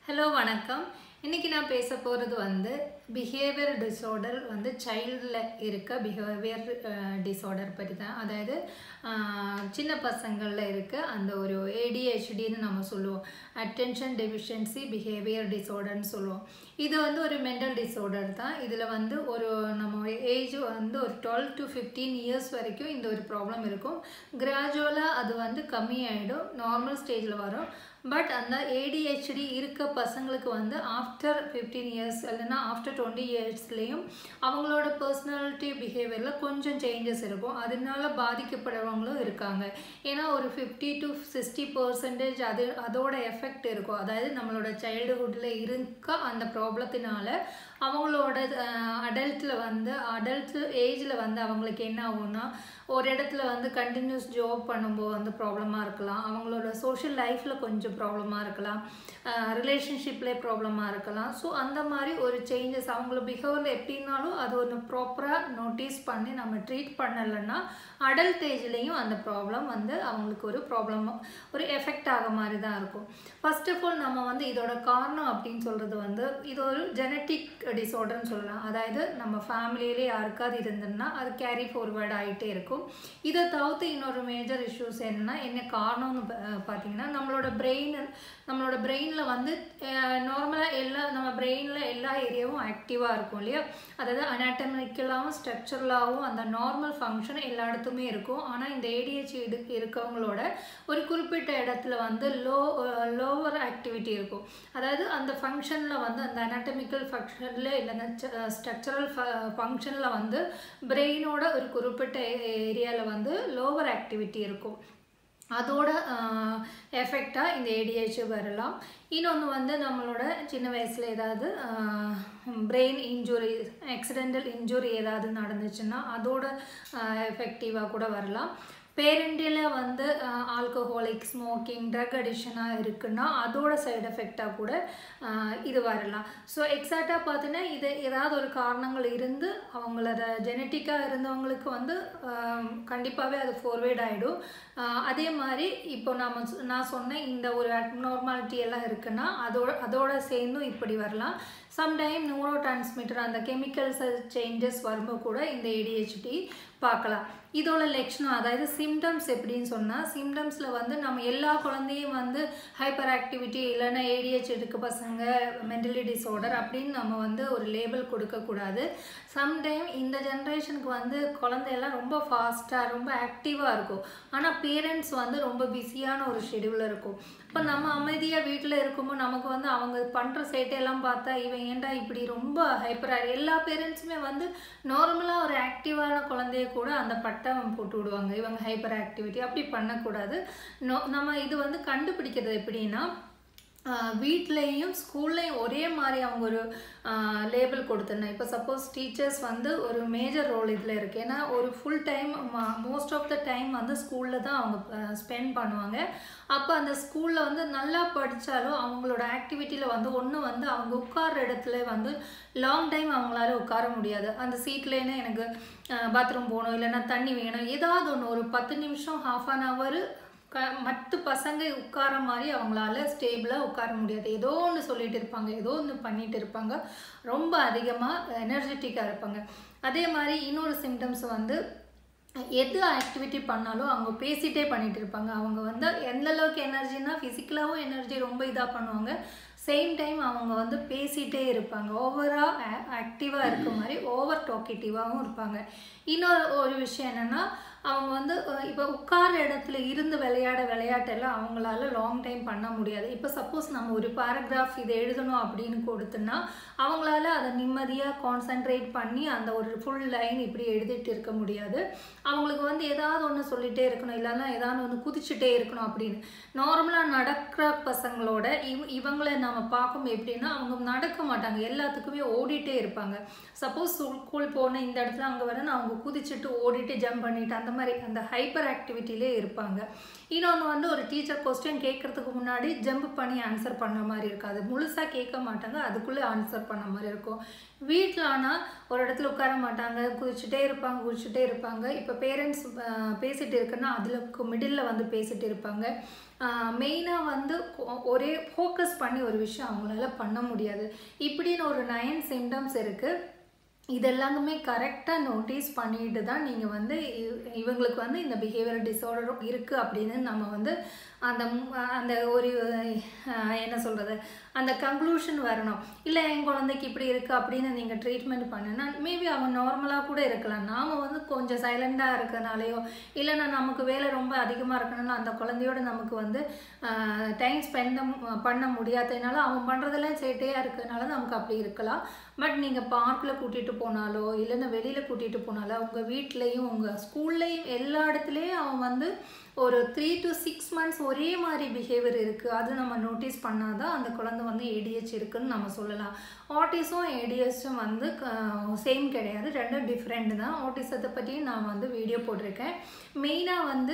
Hello, வணக்கம். இன்னைக்கு நான் பேச போறது behavior disorder childல இருக்க behavior disorder பத்தி தான். அதாவது சின்ன பசங்கள்ல இருக்க அந்த ஒரு ADHD ன்னு நாம சொல்லுவோம். Attention Deficiency Behavior Disorder ன்னு சொல்லுவோம். இது ஒரு mental disorder தான். இதுல ஒரு நம்ம ஏஜ் ஒரு 12 to 15 years வரைக்கும் இந்த ஒரு ப்ராப்ளம் இருக்கும். கிராஜுவலா அது கம்மி ஆயிடும். நார்மல் ஸ்டேஜ்ல வரும். பட் அந்த ADHD இருக்க பசங்களுக்கு ஆஃப்டர் 15 இயர்ஸ் இல்லைன்னா ஆஃப்டர் 20 இயர்ஸ்லேயும் அவங்களோட பர்சனாலிட்டி பிஹேவியரில் கொஞ்சம் சேஞ்சஸ் இருக்கும். அதனால பாதிக்கப்படுறவங்களும் இருக்காங்க. ஏன்னா ஒரு 50 to 60% அதோட எஃபெக்ட் இருக்கும். அதாவது நம்மளோட சைல்டுஹுட்டில் இருக்க அந்த ப்ராப்ளத்தினால அவங்களோட அடல்ட்டில் அடல்ட் ஏஜில் அவங்களுக்கு என்ன ஆகும்னா ஒரு இடத்துல கண்டினியூஸ் ஜாப் பண்ணும்போது ப்ராப்ளமாக இருக்கலாம். அவங்களோட சோஷியல் லைஃப்பில் கொஞ்சம் ப்ராப்ளமாக இருக்கலாம். ரிலேஷன்ஷிப்லேயே ப்ராப்ளமாக இருக்கலாம். ஸோ அந்த மாதிரி ஒரு சேஞ்சஸ் அவங்கள பிஹேவியர் எப்படின்னாலும் அது ஒன்று ப்ராப்பராக நோட்டீஸ் பண்ணி நம்ம ட்ரீட் பண்ணலைன்னா அடல்ட் ஏஜ்லேயும் அந்த ப்ராப்ளம் அவங்களுக்கு ஒரு ப்ராப்ளம் ஒரு எஃபெக்ட் ஆக மாதிரி தான் இருக்கும். ஃபர்ஸ்ட் ஆஃப் ஆல் நம்ம இதோட காரணம் அப்படின்னு சொல்கிறது இது ஒரு ஜெனட்டிக் டிஸார்டர்னு சொல்லலாம். அதாவது நம்ம ஃபேமிலியிலே யாருக்காவது இருந்ததுன்னா அது கேரி ஃபார்வர்ட் ஆகிட்டே இருக்கும். இதை தவிர்த்து இன்னொரு மேஜர் இஷ்யூஸ் என்னன்னா என்ன காரணம்னு பார்த்தீங்கன்னா நம்மளோட பிரெயினில் நார்மலாக நம்ம பிரெயினில் எல்லா ஏரியாவும் ஆக்டிவாக இருக்கும் இல்லையா. அதாவது அனாட்டமிக்கலாகவும் ஸ்ட்ரக்சரலாகவும் அந்த நார்மல் ஃபங்க்ஷன் எல்லா இடத்துமே இருக்கும். ஆனால் இந்த ADHD இருக்கவங்களோட ஒரு குறிப்பிட்ட இடத்துல லோவர் ஆக்டிவிட்டி இருக்கும். அதாவது அந்த ஃபங்க்ஷனில் அந்த அனாட்டமிக்கல் ஃபங்க்ஷனில் இல்லைன்னா ஸ்ட்ரக்சரல் ஃபங்க்ஷனில் பிரெயினோட ஒரு குறிப்பிட்ட ஏரியாவில் லோவர் ஆக்டிவிட்டி இருக்கும். அதோட எஃபெக்டாக இந்த ADHD வரலாம். இன்னொன்று நம்மளோட சின்ன வயசில் ஏதாவது பிரெயின் இன்ஜுரி ஆக்சிடென்டல் இன்ஜுரி ஏதாவது நடந்துச்சுன்னா அதோட எஃபெக்டிவாக கூட வரலாம். பேரண்டில் ஆல்கஹாலிக் ஸ்மோக்கிங் ட்ரக் அடிக்ஷனாக இருக்குன்னா அதோட சைடு எஃபெக்டாக கூட இது வரலாம். ஸோ எக்ஸாக்டாக பார்த்தீங்கன்னா இது ஏதாவது ஒரு காரணங்கள் இருந்து அவங்களோட ஜெனட்டிக்காக இருந்தவங்களுக்கு கண்டிப்பாகவே அது ஃபார்வேர்ட் ஆகிடும். அதே மாதிரி இப்போ நான் சொன்ன இந்த ஒரு அப்நார்மாலிட்டி எல்லாம் இருக்குன்னா அதோட சேர்ந்தும் இப்படி வரலாம். சம்டைம் நியூரோ டிரான்ஸ்மிட்டர் அந்த கெமிக்கல்ஸ் சேஞ்சஸ் வரும்போது கூட இந்த ADHD பார்க்கலாம். இதோட லட்சணம் அதாவது சிம்டம்ஸ் எப்படின்னு சொன்னால் சிம்டம்ஸில் நம்ம எல்லா குழந்தையும் ஹைப்பர் ஆக்டிவிட்டி இல்லைன்னா ADHD இருக்க பசங்க மென்டலி டிஸார்டர் அப்படின்னு நம்ம ஒரு லேபிள் கொடுக்கக்கூடாது. சம்டைம் இந்த ஜென்ரேஷனுக்கு குழந்தையெல்லாம் ரொம்ப ஃபாஸ்ட்டாக ரொம்ப ஆக்டிவாக இருக்கும். ஆனால் பேரண்ட்ஸ் ரொம்ப பிஸியான ஒரு ஷெடியூலில் இருக்கும். இப்போ நம்ம அமைதியாக வீட்டில் இருக்கும்போது நமக்கு அவங்க பண்ணுற சேட்டையெல்லாம் பார்த்தா இவன் ஏன்டா இப்படி ரொம்ப ஹைப்பராக எல்லா பேரண்ட்ஸுமே நார்மலாக ஒரு ஆக்டிவான குழந்தைய கூட அந்த பட்டம் போட்டு விடுவாங்க. இவங்க ஹைப்பர் ஆக்டிவிட்டி அப்படி பண்ணக்கூடாது. நம்ம இது கண்டுபிடிக்கிறது எப்படின்னா வீட்லேயும் ஸ்கூல்லையும் ஒரே மாதிரி அவங்க ஒரு லேபிள் கொடுத்துருந்தேன். இப்போ சப்போஸ் டீச்சர்ஸ் ஒரு மேஜர் ரோல் இதில் இருக்குது. ஏன்னா ஒரு full time most of the time ஸ்கூலில் தான் அவங்க ஸ்பெண்ட் பண்ணுவாங்க. அப்போ அந்த ஸ்கூலில் நல்லா படித்தாலும் அவங்களோட ஆக்டிவிட்டியில் ஒன்று அவங்க உட்கார்ற இடத்துல லாங் டைம் அவங்களால உட்கார முடியாது. அந்த சீட்லேன்னு எனக்கு பாத்ரூம் போகணும் இல்லைன்னா தண்ணி வேணும் ஏதாவது ஒன்று ஒரு 10 நிமிஷம் ½ அன் ஹவர் மற்ற பசங்க உட்கார மாதிரி அவங்களால ஸ்டேபிளாக உட்கார முடியாது. ஏதோ ஒன்று சொல்லிட்டு இருப்பாங்க, ஏதோ ஒன்று பண்ணிட்டு இருப்பாங்க, ரொம்ப அதிகமாக எனர்ஜெட்டிக்காக இருப்பாங்க. அதே மாதிரி இன்னொரு சிம்டம்ஸ் எது ஆக்டிவிட்டி பண்ணாலும் அவங்க பேசிகிட்டே பண்ணிகிட்டு இருப்பாங்க. அவங்க எந்த அளவுக்கு எனர்ஜினா ஃபிசிக்கலாகவும் எனர்ஜி ரொம்ப இதாக பண்ணுவாங்க. சேம் டைம் அவங்க பேசிகிட்டே இருப்பாங்க. ஓவராக ஆக்டிவாக இருக்க மாதிரி ஓவர் டாக்கேட்டிவாகவும் இருப்பாங்க. இன்னொரு ஒரு விஷயம் என்னென்னா அவங்க இப்போ உட்கார இடத்துல இருந்து விளையாட்டெல்லாம் அவங்களால லாங் டைம் பண்ண முடியாது. இப்போ சப்போஸ் நம்ம ஒரு பேராகிராஃப் இதை எழுதணும் அப்படின்னு கொடுத்தோன்னா அவங்களால அதை நிம்மதியாக கான்சென்ட்ரேட் பண்ணி அந்த ஒரு ஃபுல் லைன் இப்படி எழுதிட்டு இருக்க முடியாது. அவங்களுக்கு ஏதாவது ஒன்று சொல்லிகிட்டே இருக்கணும் இல்லைன்னா ஏதாவது ஒன்று குதிச்சுட்டே இருக்கணும் அப்படின்னு. நார்மலாக நடக்கிற பசங்களோட இவங்களை நம்ம பார்க்கும் எப்படின்னா அவங்க நடக்க மாட்டாங்க, எல்லாத்துக்குமே ஓடிட்டே இருப்பாங்க. சப்போஸ் ஸ்கூல் போன இந்த இடத்துல அங்கே வரணும் அவங்க குதிச்சுட்டு ஓடிட்டு ஜம்ப் பண்ணிட்டு அந்த மாதிரி அந்த ஹைப்பர் ஆக்டிவிட்டிலே இருப்பாங்க. இன்னொன்று ஒரு டீச்சர் கொஸ்டின் கேட்கறதுக்கு முன்னாடி ஜம்ப் பண்ணி ஆன்சர் பண்ண மாதிரி இருக்காது. முழுசாக கேட்க மாட்டாங்க, அதுக்குள்ளே ஆன்சர் பண்ண மாதிரி இருக்கும். வீட்டில் ஆனால் ஒரு இடத்துல உட்கார மாட்டாங்க, குதிச்சுட்டே இருப்பாங்க. இப்போ பேரண்ட்ஸ் பேசிகிட்டு இருக்குன்னா அதில் மிடில் பேசிகிட்டு இருப்பாங்க. மெயினாக வந்து ஒரே ஃபோக்கஸ் பண்ணி ஒரு விஷயம் அவங்களால பண்ண முடியாது. இப்படின்னு ஒரு 9 சிம்டம்ஸ் இருக்குது. இதெல்லாமே கரெக்டாக நோட்டீஸ் பண்ணிட்டு தான் நீங்கள் வந்து இவங்களுக்கு வந்து இந்த பிஹேவியரல் டிஸார்டர் இருக்குது அப்படின்னு நம்ம வந்து அந்த அந்த ஒரு என்ன சொல்கிறது அந்த கன்க்ளூஷன் வரணும். இல்லை என் குழந்தைக்கு இப்படி இருக்குது அப்படின்னு நீங்கள் ட்ரீட்மெண்ட் பண்ணுன்னா மேபி அவன் நார்மலாக கூட இருக்கலாம். நாம் வந்து கொஞ்சம் சைலண்டாக இருக்கிறனாலையோ இல்லைன்னா நமக்கு வேலை ரொம்ப அதிகமாக இருக்கனால அந்த குழந்தையோட நமக்கு வந்து டைம் ஸ்பெண்ட் பண்ண முடியாததுனால அவன் பண்ணுறதெல்லாம் சேட்டையாக இருக்கிறதுனால நமக்கு அப்படி இருக்கலாம். பட் நீங்கள் பார்க்கில் கூட்டிகிட்டு போனாலோ இல்லைன்னா வெளியில் கூட்டிகிட்டு போனாலோ உங்கள் வீட்லேயும் உங்கள் ஸ்கூல்லையும் எல்லா இடத்துலையும் அவன் வந்து ஒரு 3 to 6 months ஒரே மாதிரி பிஹேவியர் இருக்குது. அது நம்ம நோட்டீஸ் பண்ணாதான் அந்த குழந்தை வந்து ஏடிஹெச் இருக்குதுன்னு நம்ம சொல்லலாம். ஆட்டிஸும் ஏடிஹெச்சும் வந்து சேம் கிடையாது, ரெண்டும் டிஃப்ரெண்ட் தான். ஆட்டிசத்தை பற்றியும் நான் வந்து வீடியோ போட்டிருக்கேன். மெயினாக வந்து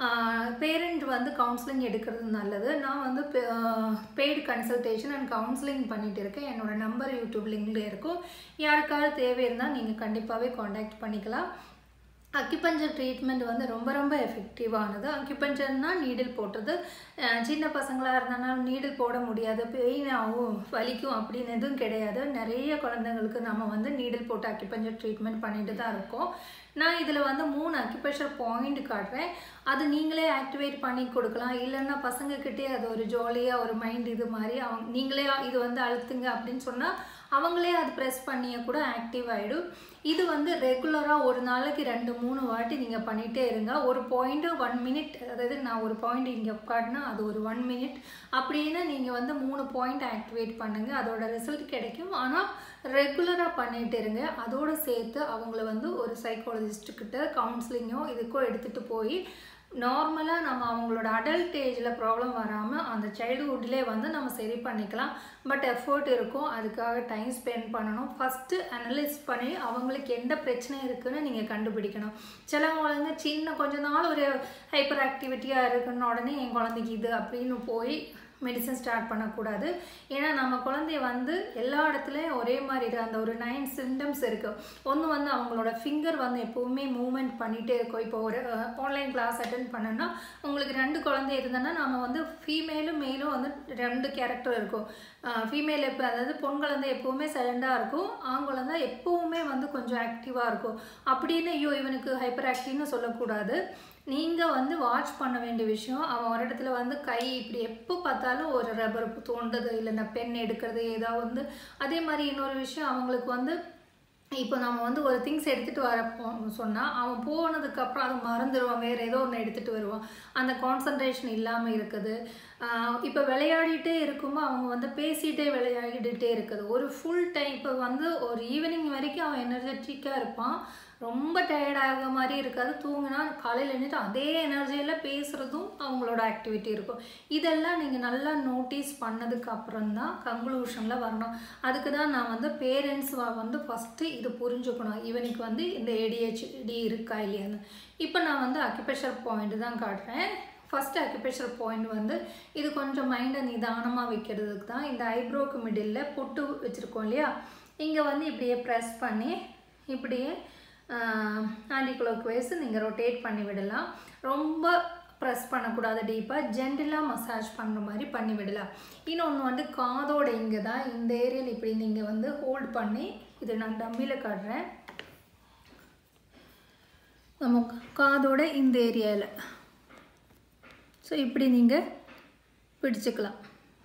பேரண்ட் வந்து கவுன்சிலிங் எடுக்கிறது நல்லது. நான் வந்து பெய்டு கன்சல்டேஷன் அண்ட் கவுன்சிலிங் பண்ணிகிட்டு இருக்கேன். என்னோடய நம்பர் யூடியூப் லிங்க்ல இருக்கும். யாருக்காவது தேவை இருந்தால் நீங்கள் கண்டிப்பாகவே காண்டாக்ட் பண்ணிக்கலாம். அக்யூபஞ்சர் ட்ரீட்மெண்ட் வந்து ரொம்ப ரொம்ப எஃபெக்டிவானது. அக்யூபஞ்சர்னால் நீடில் போட்டது. சின்ன பசங்களாக இருந்தாலும் நீடில் போட முடியாது, பெயின் ஆகும், வலிக்கும் அப்படின்னு எதுவும் கிடையாது. நிறைய குழந்தைங்களுக்கு நம்ம வந்து நீடில் போட்டு அக்யூபஞ்சர் ட்ரீட்மெண்ட் பண்ணிட்டு தான் இருக்கோம். நான் இதில் வந்து 3 அக்யூப்ரெஷர் பாயிண்ட் காட்டுறேன். அது நீங்களே ஆக்டிவேட் பண்ணி கொடுக்கலாம். இல்லைன்னா பசங்கக்கிட்டே அது ஒரு ஜாலியாக ஒரு மைண்ட் இது மாதிரி நீங்களே இது வந்து அழுத்துங்க அப்படின்னு சொன்னால் அவங்களே அது ப்ரெஸ் பண்ணிய கூட ஆக்டிவ் ஆகிடும். இது வந்து ரெகுலராக ஒரு நாளைக்கு 2-3 வாட்டி நீங்கள் பண்ணிகிட்டே இருங்க. ஒரு பாயிண்ட்டு 1 minute, அதாவது நான் ஒரு பாயிண்ட் இங்கே காட்டினா அது ஒரு 1 minute அப்படின்னு நீங்கள் வந்து 3 பாயிண்ட் ஆக்டிவேட் பண்ணுங்கள். அதோட ரிசல்ட் கிடைக்கும். ஆனால் ரெகுலராக பண்ணிகிட்டு இருங்க. அதோடு சேர்த்து அவங்கள வந்து ஒரு சைக்காலஜிஸ்ட்டுக்கிட்ட கவுன்சிலிங்கோ இதுக்கோ எடுத்துகிட்டு போய் நார்மலாக நம்ம அவங்களோட அடல்ட் ஏஜில் ப்ராப்ளம் வராமல் அந்த சைல்டுஹுட்லேயே வந்து நம்ம சரி பண்ணிக்கலாம். பட் எஃபர்ட் இருக்கும், அதுக்காக டைம் ஸ்பெண்ட் பண்ணணும். ஃபஸ்ட்டு அனலைஸ் பண்ணி அவங்களுக்கு எந்த பிரச்சனை இருக்குதுன்னு நீங்கள் கண்டுபிடிக்கணும். சில குழந்தைங்க சின்ன கொஞ்ச நாள் ஒரு ஹைப்பர் ஆக்டிவிட்டியாக இருக்குன்னு உடனே என் குழந்தைக்கு இது அப்படின்னு போய் மெடிசன் ஸ்டார்ட் பண்ணக்கூடாது. ஏன்னா நம்ம குழந்தைய வந்து எல்லா இடத்துலையும் ஒரே மாதிரி அந்த ஒரு 9 சிம்டம்ஸ் இருக்குது. ஒன்று வந்து அவங்களோட ஃபிங்கர் வந்து எப்போவுமே மூவ்மெண்ட் பண்ணிகிட்டே இருக்கும். இப்போ ஒரு ஆன்லைன் கிளாஸ் அட்டென்ட் பண்ணோன்னா உங்களுக்கு 2 குழந்தை இருந்தோன்னா நம்ம வந்து ஃபீமேலும் மேலும் வந்து 2 கேரக்டர் இருக்கும். ஃபீமேல் எப்போ அதாவது பொன் குழந்தை எப்போவுமே சைலண்டாக இருக்கும், ஆண் குழந்தை எப்போவுமே வந்து கொஞ்சம் ஆக்டிவாக இருக்கும். அப்படின்னு ஐயோ இவனுக்கு ஹைப்பர் ஆக்டிவ்னு சொல்லக்கூடாது. நீங்கள் வந்து வாட்ச் பண்ண வேண்டிய விஷயம் அவன் ஒரு இடத்துல வந்து கை இப்படி எப்போ பார்த்தாலும் ஒரு ரப்பர் தோண்டது இல்லைன்னா பென் எடுக்கிறது ஏதாவது வந்து. அதே மாதிரி இன்னொரு விஷயம் அவங்களுக்கு வந்து இப்போ நம்ம வந்து ஒரு திங்ஸ் எடுத்துகிட்டு வர சொன்னால் அவன் போனதுக்கப்புறம் அதை மறந்துடுவான், வேறு ஏதோ ஒன்று எடுத்துகிட்டு வருவான். அந்த கான்சன்ட்ரேஷன் இல்லாமல் இருக்குது. இப்போ விளையாடிட்டே இருக்கும்போது அவங்க வந்து பேசிகிட்டே விளையாடிட்டே இருக்குது. ஒரு ஃபுல் டைம் இப்போ வந்து ஒரு ஈவினிங் வரைக்கும் அவன் எனர்ஜெட்டிக்காக இருப்பான், ரொம்ப டயர்டாக மாதிரி இருக்காது. தூங்கினா காலையில் எழுந்துட்டு அதே எனர்ஜியில் பேசுகிறதும் அவங்களோட ஆக்டிவிட்டி இருக்கும். இதெல்லாம் நீங்கள் நல்லா நோட்டீஸ் பண்ணதுக்கப்புறம் தான் கன்க்ளூஷனில் வரணும். அதுக்கு தான் நான் வந்து பேரண்ட்ஸ் வந்து ஃபஸ்ட்டு இது புரிஞ்சுக்கணும், இவனுக்கு வந்து இந்த ADHD இருக்கா இல்லையான்னு. இப்போ நான் வந்து அக்யூப்ரெஷர் பாயிண்ட் தான் காட்டுறேன். ஃபஸ்ட்டு அக்யூப்ரெஷர் பாயிண்ட் வந்து இது கொஞ்சம் மைண்டை நிதானமாக வைக்கிறதுக்கு தான். இந்த ஐப்ரோக்கு மிடில் பொட்டு வச்சுருக்கோம் இல்லையா, இங்கே வந்து இப்படியே ப்ரெஸ் பண்ணி இப்படியே ஆன்டி கிளாக் வைஸ் நீங்கள் ரொட்டேட் பண்ணி விடலாம். ரொம்ப ப்ரெஸ் பண்ணக்கூடாது, டீப்பாக ஜென்டிலாக மசாஜ் பண்ணுற மாதிரி பண்ணி விடலாம். இன்னொன்று வந்து காதோட இங்கே தான் இந்த ஏரியாவில் இப்படி நீங்கள் வந்து ஹோல்ட் பண்ணி, இது நான் டம்மியில் காட்டுறேன், நம்ம காதோட இந்த ஏரியாவில் ஸோ இப்படி நீங்கள் பிடிச்சிக்கலாம்.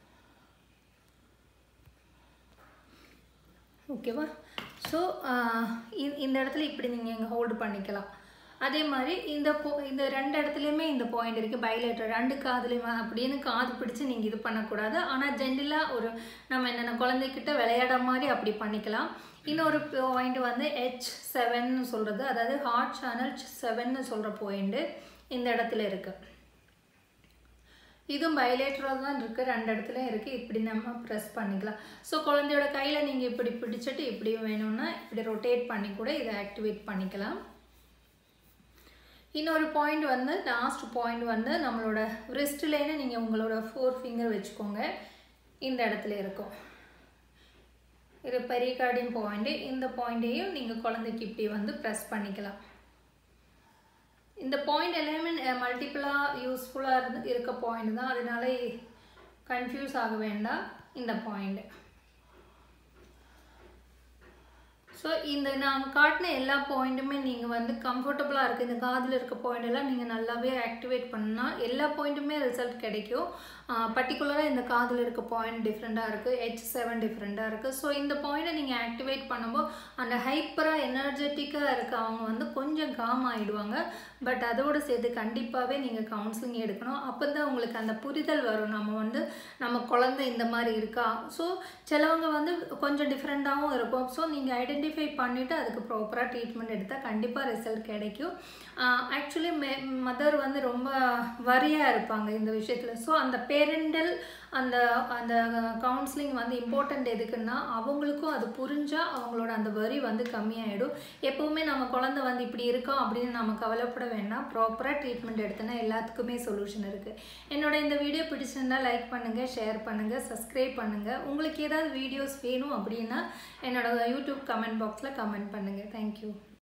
ஓகேவா? ஸோ இந்த இடத்துல இப்படி நீங்கள் இங்கே ஹோல்டு பண்ணிக்கலாம். அதே மாதிரி இந்த 2 இடத்துலையுமே இந்த பாயிண்ட் இருக்குது, பைலேட்டர் 2 காதுலையுமே அப்படின்னு காது பிடிச்சி நீங்கள் இது பண்ணக்கூடாது. ஆனால் ஜென்டிலாக ஒரு நம்ம என்னென்ன குழந்தைக்கிட்ட விளையாட மாதிரி அப்படி பண்ணிக்கலாம். இன்னொரு பாயிண்ட் வந்து H7ன்னு சொல்கிறது, அதாவது ஹார்ட் சேனல் 7ன்னு சொல்கிற பாயிண்ட்டு இந்த இடத்துல இருக்குது. இதுவும் பைலேட்டராக தான் இருக்குது, 2 இடத்துலையும் இருக்குது. இப்படி நம்ம ப்ரெஸ் பண்ணிக்கலாம். ஸோ குழந்தையோட கையில் நீங்கள் இப்படி பிடிச்சிட்டு இப்படி வேணும்னா இப்படி ரொட்டேட் பண்ணி கூட இதை ஆக்டிவேட் பண்ணிக்கலாம். இன்னொரு பாயிண்ட் வந்து லாஸ்ட் பாயிண்ட் வந்து நம்மளோட ரிஸ்ட்லேன்னு நீங்கள் உங்களோட 4 ஃபிங்கர் வச்சுக்கோங்க, இந்த இடத்துல இருக்கும். இது பெரிகார்டியம் பாயிண்ட்டு. இந்த பாயிண்ட்டையும் நீங்கள் குழந்தைக்கு இப்படி வந்து ப்ரெஸ் பண்ணிக்கலாம். இந்த பாயிண்ட் எல்லாமே மல்டிபிளாக யூஸ்ஃபுல்லாக இருக்க பாயிண்ட் தான், அதனால கன்ஃபியூஸ் ஆக வேண்டாம் இந்த பாயிண்ட். ஸோ இந்த நான் காட்டின எல்லா பாயிண்ட்டுமே நீங்கள் வந்து கம்ஃபர்டபுளாக இருக்குது. இந்த காதில் இருக்க பாயிண்ட் எல்லாம் நீங்கள் நல்லாவே ஆக்டிவேட் பண்ணால் எல்லா பாயிண்ட்டுமே ரிசல்ட் கிடைக்கும். பர்டிகுலராக இந்த காதில் இருக்க பாயிண்ட் டிஃப்ரெண்ட்டாக இருக்குது, H7 டிஃப்ரெண்ட்டாக இருக்குது. ஸோ இந்த பாயிண்ட்டை நீங்கள் ஆக்டிவேட் பண்ணும்போது அந்த ஹைப்பராக எனர்ஜெட்டிக்காக இருக்க அவங்க வந்து கொஞ்சம் காம் ஆகிடுவாங்க. பட் அதோடு சேர்த்து கண்டிப்பாகவே நீங்கள் கவுன்சிலிங் எடுக்கணும். அப்போ தான் உங்களுக்கு அந்த புரிதல் வரும், நம்ம குழந்தை இந்த மாதிரி இருக்கா. ஸோ சிலவங்க வந்து கொஞ்சம் டிஃப்ரெண்ட்டாகவும் இருக்கும். ஸோ நீங்கள் ஐடென்டிஃபை பண்ணிவிட்டு அதுக்கு ப்ராப்பராக ட்ரீட்மெண்ட் எடுத்தால் கண்டிப்பாக ரிசல்ட் கிடைக்கும். ஆக்சுவலி மதர் வந்து ரொம்ப வரியாக இருப்பாங்க இந்த விஷயத்தில். ஸோ அந்த பேரண்டல் அந்த கவுன்சிலிங் வந்து இம்பார்ட்டண்ட் எதுக்குன்னா அவங்களுக்கும் அது புரிஞ்சால் அவங்களோட அந்த வரி வந்து கம்மியாயிடும். எப்போவுமே நம்ம குழந்தை வந்து இப்படி இருக்கோம் அப்படின்னு நம்ம கவலைப்பட வேண்டாம். ப்ராப்பராக ட்ரீட்மெண்ட் எடுத்தோன்னா எல்லாத்துக்குமே சொல்யூஷன் இருக்குது. என்னோட இந்த வீடியோ பிடிச்சிருந்தா லைக் பண்ணுங்கள், ஷேர் பண்ணுங்கள், சப்ஸ்கிரைப் பண்ணுங்கள். உங்களுக்கு ஏதாவது வீடியோஸ் வேணும் அப்படின்னா என்னோட யூடியூப் கமெண்ட் பாக்ஸில் கமெண்ட் பண்ணுங்கள். தேங்க்யூ.